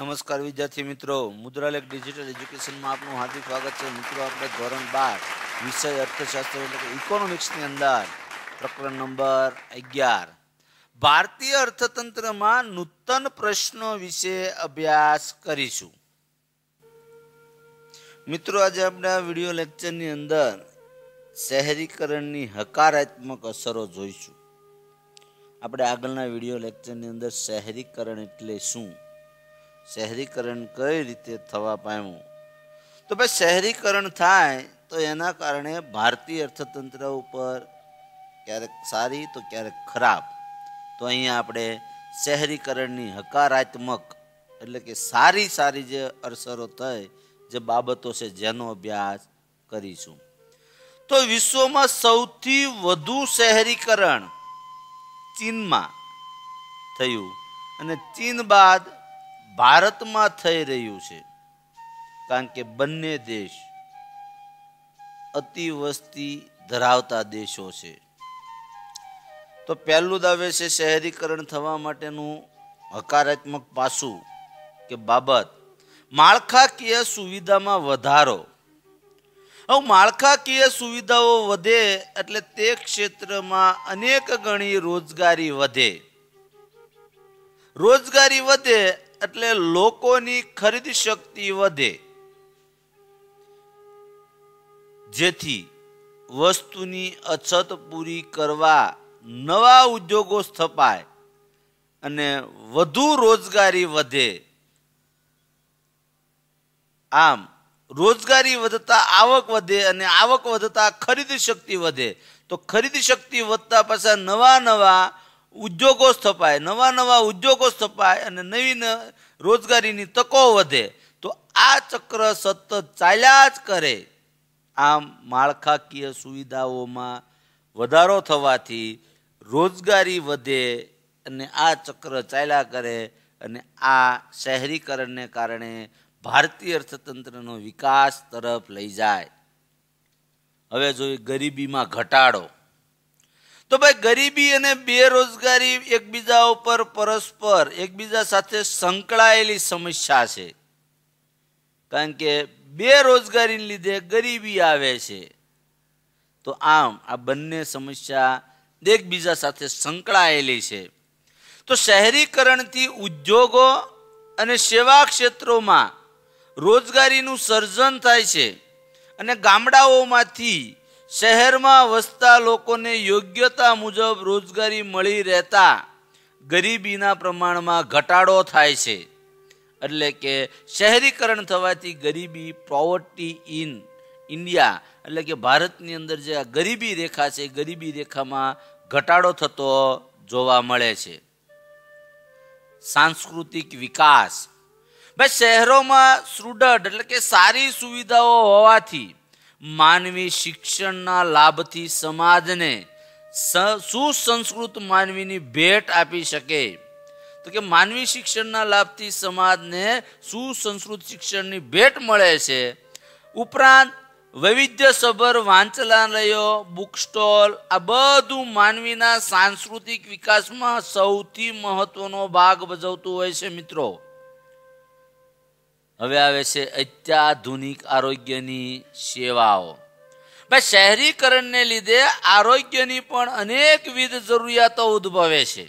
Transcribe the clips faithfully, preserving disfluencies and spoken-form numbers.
नमस्कार विद्यार्थी मित्रों, मुद्रालेख डिजिटल एज्युकेशन में आपનું हार्दिक स्वागत है। मित्रों, આપણે ધોરણ બાર વિષય અર્થશાસ્ત્ર એટલે કે ઇકોનોમિક્સ ની અંદર પ્રકરણ નંબર અગિયાર ભારતીય અર્થતંત્રમાં નૂતન પ્રશ્નો વિશે અભ્યાસ કરીશું। મિત્રો, આજે આપણે આ વિડિયો લેક્ચરની અંદર શહેરીકરણની હકારાત્મક અસરો જોઈશું। આપણે આગળના વિડિયો લેક્ચરની અંદર શહેરીકરણ એટલે શું, शहरीकरण कई रीते थवा पाम्યું, तो भाई शहरीकरण थाय तो एना कारणे भारतीय अर्थतंत्र पर क्यारेक सारी तो क्यारेक खराब। तो अहींया आपणे शहरीकरणनी हकारात्मक એટલે કે સારી સારી જે અસરો થઈ, જે બાબતો છે જેનો અભ્યાસ કરીશું। તો વિશ્વમાં સૌથી વધુ શહેરીકરણ ચીનમાં થયું અને ચીન બાદ भारत में थई रह्यु छे, कारण के बन्ने देश अति वस्ती धरावता देशों छे। तो पहलू दावे छे शहरीकरण थवा माटेनुं हकारात्मक पासू के बाबत माळखाकीय सुविधा में वधारो। हवे माळखाकीय सुविधाओ वधे एटले ते क्षेत्र में अनेक गणी रोजगारी वधे। रोजगारी वधे એટલે લોકોની ખરીદ શક્તિ વધે, જેથી વસ્તુની અછત પૂરી કરવા નવા ઉદ્યોગો સ્થપાય અને વધુ રોજગારી વધે। આમ રોજગારી વધતા આવક વધે અને આવક વધતા ખરીદ શક્તિ વધે। તો ખરીદ શક્તિ વધતા પાછા નવા નવા उद्योगों स्थापाय, नवा नवा उद्योगों स्थापाय अने नवी रोजगारीनी तको वधे। तो आ चक्र सतत चाल्या ज करे। आम माळखाकीय सुविधाओमां वधारो थवाथी रोजगारी वधे अने आ चक्र चाल्या करे अने आ शहरीकरणने कारणे भारतीय अर्थतंत्रनो विकास तरफ लई जाय। हवे जोईए गरीबीमां घटाडो। तो भाई गरीबी अने बेरोजगारी एकबीजा पर परस्पर एकबीजा साथे संकळायेली समस्या छे, कारण के बेरोजगारी लीधे गरीबी आवे छे। तो आम आ बंने समस्या एकबीजा साथे संकळायेली छे। तो शहरीकरणथी उद्योगों अने सेवा क्षेत्रोमां रोजगारीनुं सर्जन थाय छे अने गामडाओमांथी शहर में वसता लोकोने योग्यता मुजब रोजगारी मळी रहता गरीबीना प्रमाण में घटाडो थाय छे। एटले के शहरीकरण थवाथी गरीबी पॉवर्टी इन इंडिया एटले के भारतनी अंदर जे गरीबी रेखा छे, गरीबी रेखा में घटाडो थतो जोवा मळे छे। सांस्कृतिक विकास, भाई शहरों में सुदृढ़ एटले के सारी सुविधाओं होवाथी मानवी शिक्षणना लाभथी समाजने सुसंस्कृत मानवीनी भेट आपी शके। तो के मानवी शिक्षणना लाभथी समाजने सुसंस्कृत शिक्षणनी भेट मळे छे। उपरांत वैविध्यसभर वांचनालयो, बुक स्टॉल आ बधुं मानवीना सांस्कृतिक विकासमां सौथी महत्वनो भाग भजवतुं होय छे। मित्रों, हवे आवे छे अत्याधुनिक आरोग्यनी सेवाओं। भाई शहरीकरणने लीधे आरोग्यनी पण अनेकविध जरूरियातो उद्भवे छे।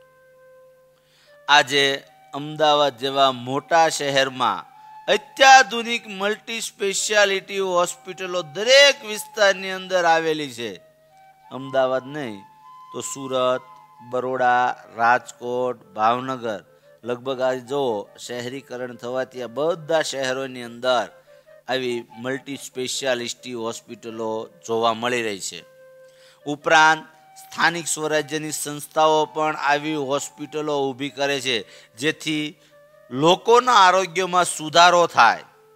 आजे अमदावाद जेवा मोटा शहेरमां अत्याधुनिक मल्टी स्पेशियालिटी होस्पिटलो दरेक विस्तारनी अंदर आवेली छे। अमदावाद नहीं तो सूरत, बरोड़ा, राजकोट, भावनगर लगभग आज जो शहरीकरण थवाथी आ बधा शहरोनी अंदर आवी मल्टी स्पेशियालिटी होस्पिटलो जोवा मळी रही छे। उपरांत स्थानिक स्वराज्यनी संस्थाओं पण आवी होस्पिटलो ऊभी करे छे, जेथी लोकोना आरोग्यमां सुधारो थाय।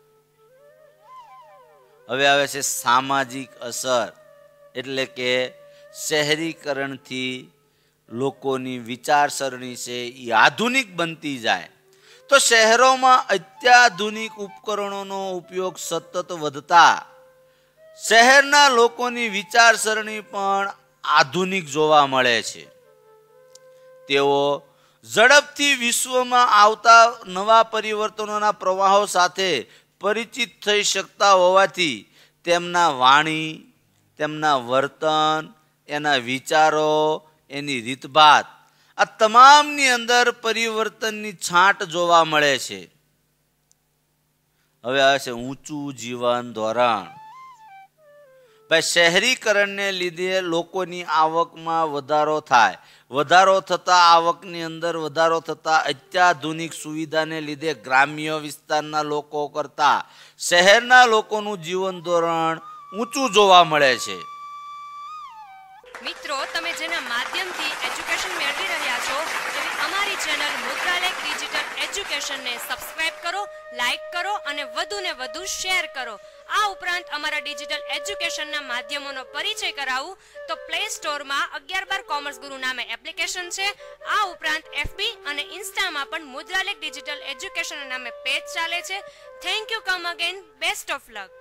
हवे आवे छे सामाजिक असर, एटले के शहरीकरणथी लोकोनी विचारसरणी से आधुनिक बनती जाए। तो शहरों में अत्याधुनिक उपकरणों उपयोग सतत वधता शहरना लोकोनी विचारसरणी पण आधुनिक जोवा मळे छे। तेओ ઝડપથી વિશ્વમાં આવતા નવા પરિવર્તનોના પ્રવાહો સાથે પરિચિત થઈ શકતા હોવાથી તેમના વાણી, તેમના વર્તન, એના વિચારો, એની રીતભાત, આ તમામની અંદર પરિવર્તનની છાંટ જોવા મળે છે. હવે આવે છે ઊંચું જીવન ધોરણ. ભાઈ, શહેરીકરણને લીધે લોકોની આવકમાં વધારો થાય. વધારો થતા આવકની અંદર વધારો થતા અત્યાધુનિક સુવિધાને લીધે ગ્રામ્ય વિસ્તારના લોકો કરતા શહેરના લોકોનું જીવન ધોરણ ઊંચું જોવા મળે છે. મિત્રો, તમે જેના માધ્યમથી એજ્યુકેશન મેળવી રહ્યા છો એવી અમારી ચેનલ મુદ્રાલેખ ડિજિટલ એજ્યુકેશનને સબસ્ક્રાઇબ કરો, લાઈક કરો અને વધુને વધુ શેર કરો. આ ઉપરાંત અમારા ડિજિટલ એજ્યુકેશનના માધ્યમોનો પરિચય કરાવું તો પ્લે સ્ટોરમાં અગિયાર બાર કોમર્સ ગુરુ નામે એપ્લિકેશન છે. આ ઉપરાંત એફબી અને ઇન્સ્ટામાં પણ મુદ્રાલેખ ડિજિટલ એજ્યુકેશન નામે પેજ ચાલે છે. Thank you. Come again. Best of luck.